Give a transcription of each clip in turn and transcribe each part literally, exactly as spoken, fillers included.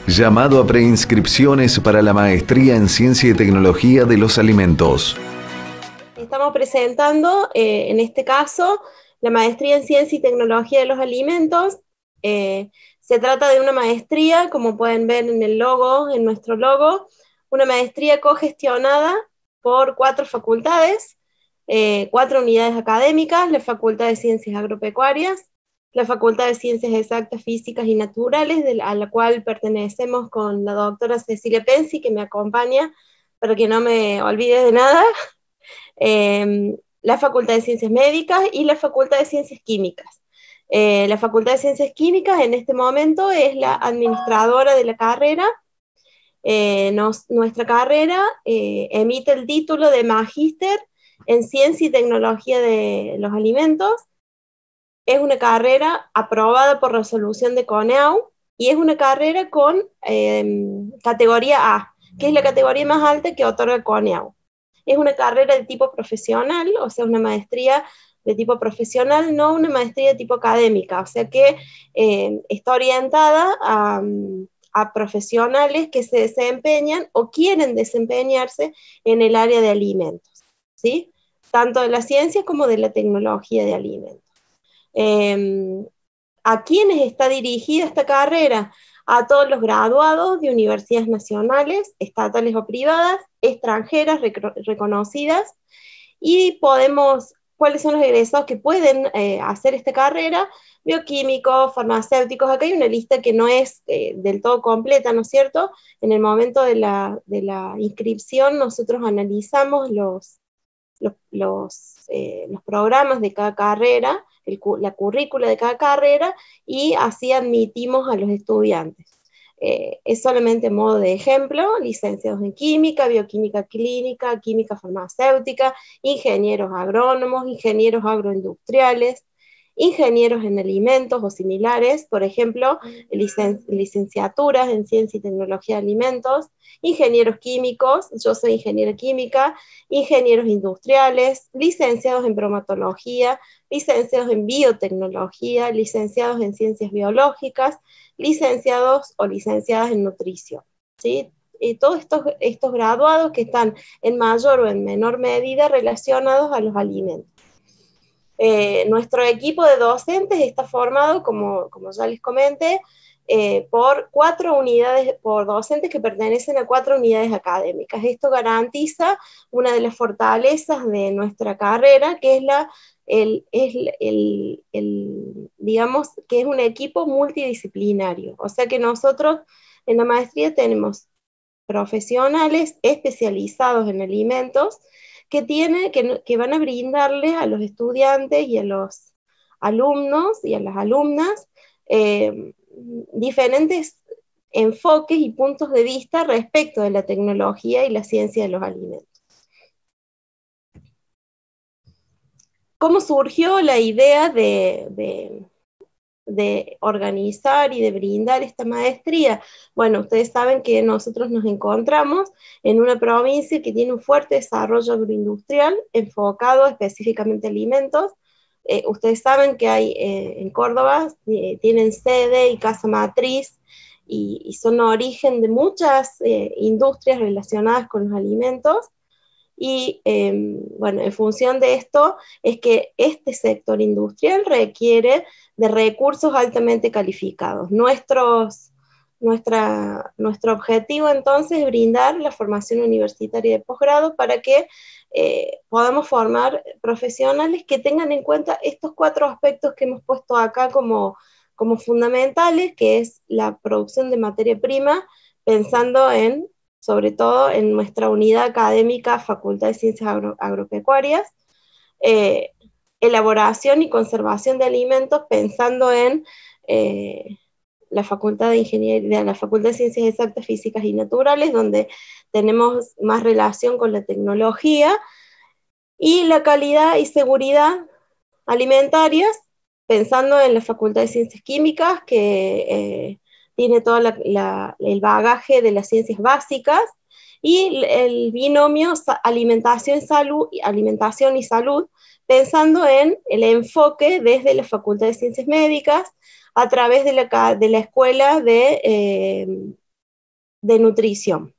Llamado a preinscripciones para la maestría en Ciencia y Tecnología de los Alimentos. Estamos presentando, eh, en este caso, la maestría en Ciencia y Tecnología de los Alimentos. Eh, se trata de una maestría, como pueden ver en el logo, en nuestro logo, una maestría cogestionada por cuatro facultades, eh, cuatro unidades académicas: la Facultad de Ciencias Agropecuarias, la Facultad de Ciencias Exactas, Físicas y Naturales, de la, a la cual pertenecemos con la doctora Cecilia Pensi, que me acompaña para que no me olvide de nada, eh, la Facultad de Ciencias Médicas y la Facultad de Ciencias Químicas. Eh, la Facultad de Ciencias Químicas en este momento es la administradora de la carrera. Eh, nos, nuestra carrera eh, emite el título de Magíster en Ciencia y Tecnología de los Alimentos. Es una carrera aprobada por resolución de CONEAU y es una carrera con eh, categoría A, que es la categoría más alta que otorga CONEAU. Es una carrera de tipo profesional, o sea, una maestría de tipo profesional, no una maestría de tipo académica, o sea que eh, está orientada a, a profesionales que se desempeñan o quieren desempeñarse en el área de alimentos, ¿sí? Tanto de la ciencia como de la tecnología de alimentos. Eh, ¿A quiénes está dirigida esta carrera? A todos los graduados de universidades nacionales, estatales o privadas, extranjeras, rec- reconocidas, y podemos, ¿cuáles son los egresados que pueden eh, hacer esta carrera? Bioquímicos, farmacéuticos. Acá hay una lista que no es eh, del todo completa, ¿no es cierto? En el momento de la, de la inscripción nosotros analizamos los, los, los, eh, los programas de cada carrera, el, la currícula de cada carrera, y así admitimos a los estudiantes. Eh, es solamente modo de ejemplo: licenciados en química, bioquímica clínica, química farmacéutica, ingenieros agrónomos, ingenieros agroindustriales, ingenieros en alimentos o similares, por ejemplo, licen licenciaturas en Ciencia y Tecnología de Alimentos, ingenieros químicos, yo soy ingeniera química, ingenieros industriales, licenciados en bromatología, licenciados en biotecnología, licenciados en ciencias biológicas, licenciados o licenciadas en nutrición, ¿sí? Y todos estos, estos graduados que están en mayor o en menor medida relacionados a los alimentos. Eh, nuestro equipo de docentes está formado, como, como ya les comenté, eh, por cuatro unidades, por docentes que pertenecen a cuatro unidades académicas. Esto garantiza una de las fortalezas de nuestra carrera, que es la, el, es el, el, digamos, que es un equipo multidisciplinario. O sea que nosotros en la maestría tenemos profesionales especializados en alimentos, que, tiene, que, que van a brindarles a los estudiantes y a los alumnos y a las alumnas eh, diferentes enfoques y puntos de vista respecto de la tecnología y la ciencia de los alimentos. ¿Cómo surgió la idea de, de, de organizar y de brindar esta maestría? Bueno, ustedes saben que nosotros nos encontramos en una provincia que tiene un fuerte desarrollo agroindustrial enfocado específicamente a alimentos. Eh, ustedes saben que hay eh, en Córdoba, eh, tienen sede y casa matriz, y, y son origen de muchas eh, industrias relacionadas con los alimentos. Y eh, bueno, en función de esto es que este sector industrial requiere de recursos altamente calificados. Nuestros, nuestra, nuestro objetivo entonces es brindar la formación universitaria de posgrado para que eh, podamos formar profesionales que tengan en cuenta estos cuatro aspectos que hemos puesto acá como, como fundamentales, que es la producción de materia prima, pensando en sobre todo en nuestra unidad académica Facultad de Ciencias Agro Agropecuarias, eh, elaboración y conservación de alimentos, pensando en eh, la Facultad de Ingeniería, la Facultad de Ciencias Exactas, Físicas y Naturales, donde tenemos más relación con la tecnología, y la calidad y seguridad alimentarias, pensando en la Facultad de Ciencias Químicas, que eh, tiene todo la, la, el bagaje de las ciencias básicas, y el binomio alimentación, salud, alimentación y salud, pensando en el enfoque desde la Facultad de Ciencias Médicas, a través de la, de la Escuela de, eh, de nutrición.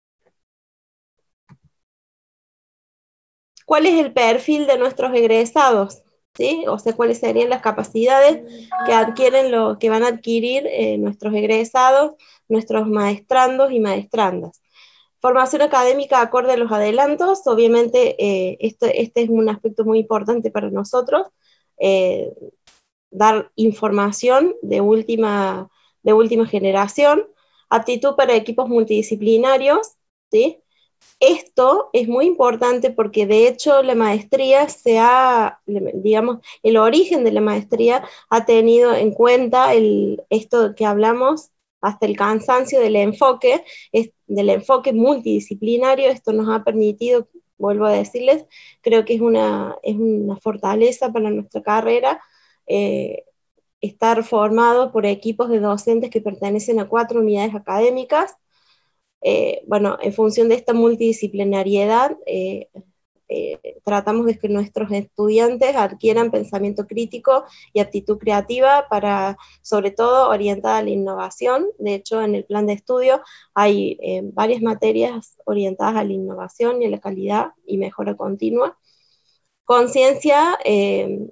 ¿Cuál es el perfil de nuestros egresados? ¿Sí? O sea, ¿cuáles serían las capacidades que adquieren lo, que van a adquirir eh, nuestros egresados, nuestros maestrandos y maestrandas? Formación académica acorde a los adelantos, obviamente eh, esto, este es un aspecto muy importante para nosotros, eh, dar información de última, de última generación, aptitud para equipos multidisciplinarios, ¿sí? Esto es muy importante porque de hecho la maestría se ha, digamos, el origen de la maestría ha tenido en cuenta el, esto que hablamos hasta el cansancio del enfoque, es, del enfoque multidisciplinario. Esto nos ha permitido, vuelvo a decirles, creo que es una, es una fortaleza para nuestra carrera, eh, estar formado por equipos de docentes que pertenecen a cuatro unidades académicas. Eh, bueno, en función de esta multidisciplinariedad, eh, eh, tratamos de que nuestros estudiantes adquieran pensamiento crítico y aptitud creativa para, sobre todo, orientada a la innovación. De hecho, en el plan de estudio hay eh, varias materias orientadas a la innovación y a la calidad y mejora continua. Conciencia, eh,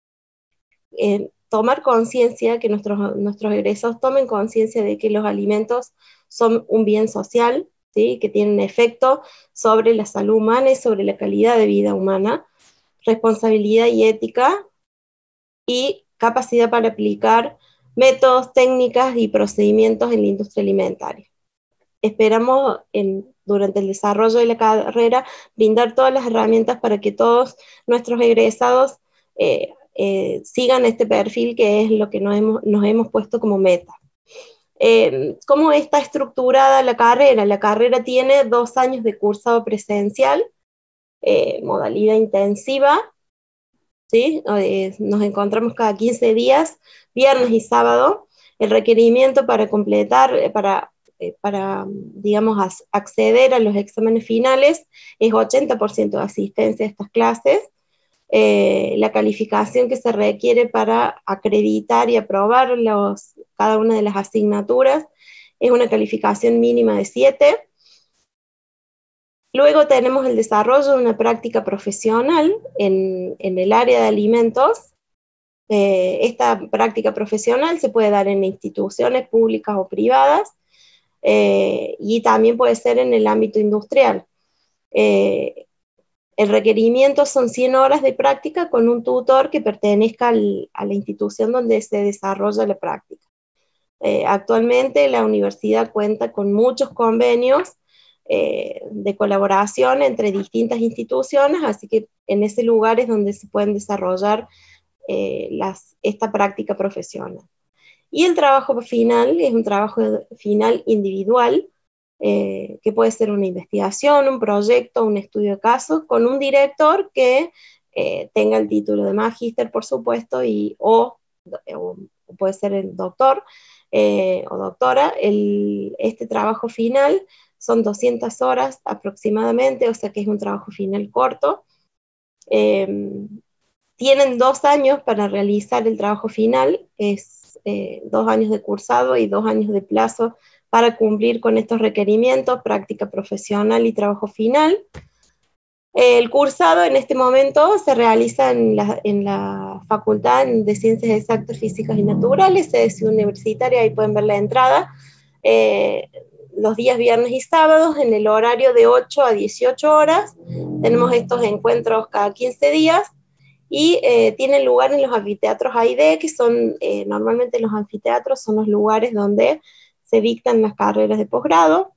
eh, tomar conciencia, que nuestros, nuestros egresados tomen conciencia de que los alimentos son un bien social, ¿sí? Que tienen efecto sobre la salud humana y sobre la calidad de vida humana, responsabilidad y ética, y capacidad para aplicar métodos, técnicas y procedimientos en la industria alimentaria. Esperamos en, durante el desarrollo de la carrera brindar todas las herramientas para que todos nuestros egresados eh, eh, sigan este perfil, que es lo que nos hemos, nos hemos puesto como meta. Eh, ¿Cómo está estructurada la carrera? La carrera tiene dos años de cursado presencial, eh, modalidad intensiva, ¿sí? Eh, nos encontramos cada quince días, viernes y sábado. El requerimiento para completar, para, eh, para digamos, acceder a los exámenes finales es ochenta por ciento de asistencia a estas clases. Eh, la calificación que se requiere para acreditar y aprobar los, cada una de las asignaturas es una calificación mínima de siete. Luego tenemos el desarrollo de una práctica profesional en, en el área de alimentos. Eh, esta práctica profesional se puede dar en instituciones públicas o privadas, eh, y también puede ser en el ámbito industrial. Eh, El requerimiento son cien horas de práctica con un tutor que pertenezca al, a la institución donde se desarrolla la práctica. Eh, actualmente la universidad cuenta con muchos convenios eh, de colaboración entre distintas instituciones, así que en ese lugar es donde se pueden desarrollar eh, las, esta práctica profesional. Y el trabajo final es un trabajo final individual, Eh, que puede ser una investigación, un proyecto, un estudio de casos, con un director que eh, tenga el título de magíster, por supuesto, y, o, o puede ser el doctor eh, o doctora. El, este trabajo final son doscientas horas aproximadamente, o sea que es un trabajo final corto. Eh, tienen dos años para realizar el trabajo final, es eh, dos años de cursado y dos años de plazo para cumplir con estos requerimientos, práctica profesional y trabajo final. El cursado en este momento se realiza en la, en la Facultad de Ciencias Exactas, Físicas y Naturales, sede universitaria, ahí pueden ver la entrada, eh, los días viernes y sábados, en el horario de ocho a dieciocho horas. Tenemos estos encuentros cada quince días, y eh, tienen lugar en los anfiteatros A y D, que son, eh, normalmente los anfiteatros son los lugares donde se dictan las carreras de posgrado.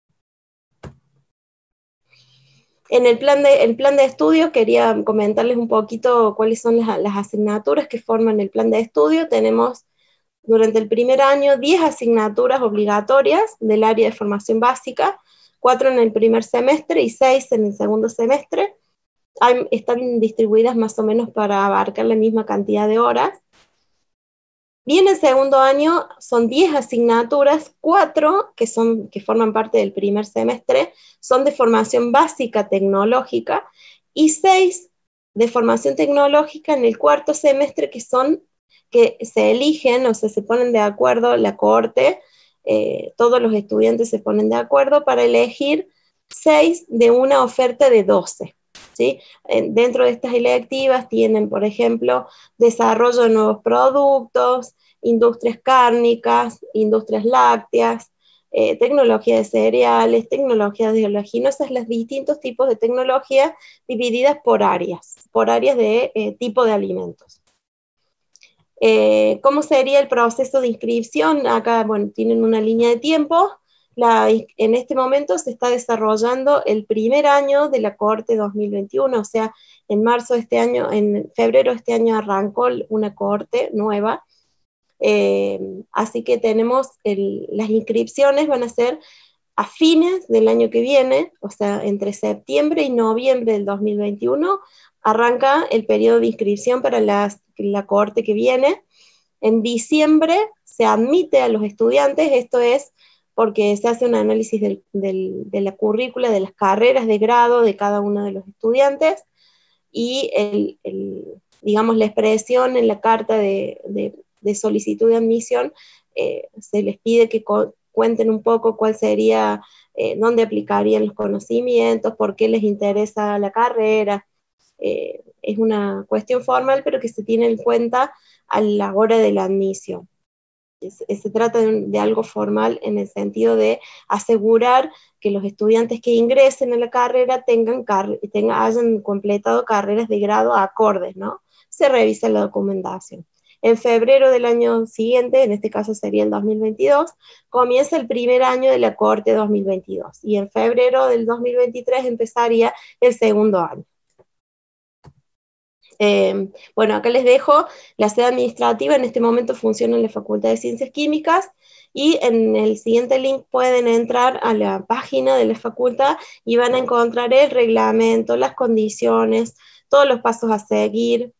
En el plan de, el plan de estudio quería comentarles un poquito cuáles son las, las asignaturas que forman el plan de estudio. Tenemos durante el primer año diez asignaturas obligatorias del área de formación básica, cuatro en el primer semestre y seis en el segundo semestre. Hay, están distribuidas más o menos para abarcar la misma cantidad de horas. Y en el segundo año son diez asignaturas, cuatro que, son, que forman parte del primer semestre, son de formación básica tecnológica, y seis de formación tecnológica en el cuarto semestre, que son, que se eligen, o sea, se ponen de acuerdo la cohorte, eh, todos los estudiantes se ponen de acuerdo para elegir seis de una oferta de doce. ¿Sí? Dentro de estas electivas tienen, por ejemplo, desarrollo de nuevos productos, industrias cárnicas, industrias lácteas, eh, tecnología de cereales, tecnología de oleaginosas, los distintos tipos de tecnología divididas por áreas, por áreas de eh, tipo de alimentos. Eh, ¿Cómo sería el proceso de inscripción? Acá, bueno, tienen una línea de tiempo. La, en este momento se está desarrollando el primer año de la cohorte dos mil veintiuno, o sea, en marzo de este año, en febrero de este año arrancó una cohorte nueva, eh, así que tenemos, el, las inscripciones van a ser a fines del año que viene, o sea, entre septiembre y noviembre del dos mil veintiuno, arranca el periodo de inscripción para las, la cohorte que viene. En diciembre se admite a los estudiantes, esto es porque se hace un análisis del, del, de la currícula, de las carreras de grado de cada uno de los estudiantes, y el, el, digamos, la expresión en la carta de, de, de solicitud de admisión, eh, se les pide que cuenten un poco cuál sería, eh, dónde aplicarían los conocimientos, por qué les interesa la carrera. Eh, es una cuestión formal, pero que se tiene en cuenta a la hora de la admisión. Se trata de, de algo formal en el sentido de asegurar que los estudiantes que ingresen a la carrera tengan, tengan, hayan completado carreras de grado acordes, ¿no? Se revisa la documentación. En febrero del año siguiente, en este caso sería el dos mil veintidós, comienza el primer año de la cohorte dos mil veintidós, y en febrero del dos mil veintitrés empezaría el segundo año. Eh, bueno, acá les dejo la sede administrativa. En este momento funciona en la Facultad de Ciencias Químicas, y en el siguiente link pueden entrar a la página de la facultad y van a encontrar el reglamento, las condiciones, todos los pasos a seguir,